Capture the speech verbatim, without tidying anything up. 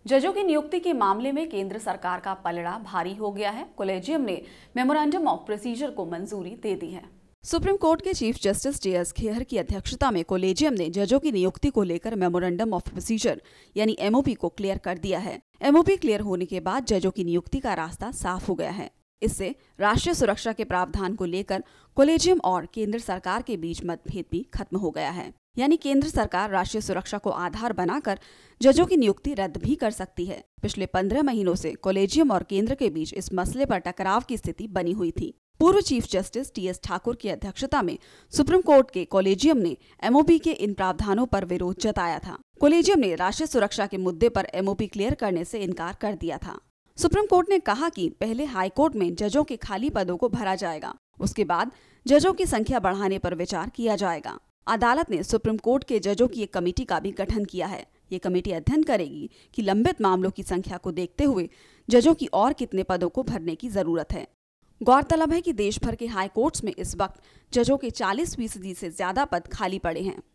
जजों की नियुक्ति के मामले में केंद्र सरकार का पलड़ा भारी हो गया है। कॉलेजियम ने मेमोरेंडम ऑफ प्रोसीजर को मंजूरी दे दी है। सुप्रीम कोर्ट के chief justice J S Khehar की अध्यक्षता में कॉलेजियम ने जजों की नियुक्ति को लेकर मेमोरेंडम ऑफ प्रोसीजर यानी एम ओ पी को क्लियर कर दिया है। एम ओ पी क्लियर होने के बाद जजों की नियुक्ति का रास्ता साफ हो गया है। इससे राष्ट्रीय सुरक्षा के प्रावधान को लेकर कॉलेजियम और केंद्र सरकार के बीच मतभेद भी खत्म हो गया है। यानी केंद्र सरकार राष्ट्रीय सुरक्षा को आधार बनाकर जजों की नियुक्ति रद्द भी कर सकती है। पिछले पंद्रह महीनों से कॉलेजियम और केंद्र के बीच इस मसले पर टकराव की स्थिति बनी हुई थी। पूर्व chief justice T S Thakur की अध्यक्षता में सुप्रीम कोर्ट के कॉलेजियम ने एम ओ पी के इन प्रावधानों पर विरोध जताया था। कॉलेजियम ने राष्ट्रीय सुरक्षा के मुद्दे पर एम ओ पी क्लियर करने से इनकार कर दिया था। सुप्रीम कोर्ट ने कहा कि पहले हाई कोर्ट में जजों के खाली पदों को भरा जाएगा, उसके बाद जजों की संख्या बढ़ाने पर विचार किया जाएगा। अदालत ने सुप्रीम कोर्ट के जजों की एक कमेटी का भी गठन किया है। ये कमेटी अध्ययन करेगी कि लंबित मामलों की संख्या को देखते हुए जजों की और कितने पदों को भरने की जरूरत है। गौरतलब है कि देश भर के हाई कोर्ट्स में इस वक्त जजों के चालीस फीसदी से ज्यादा पद खाली पड़े हैं।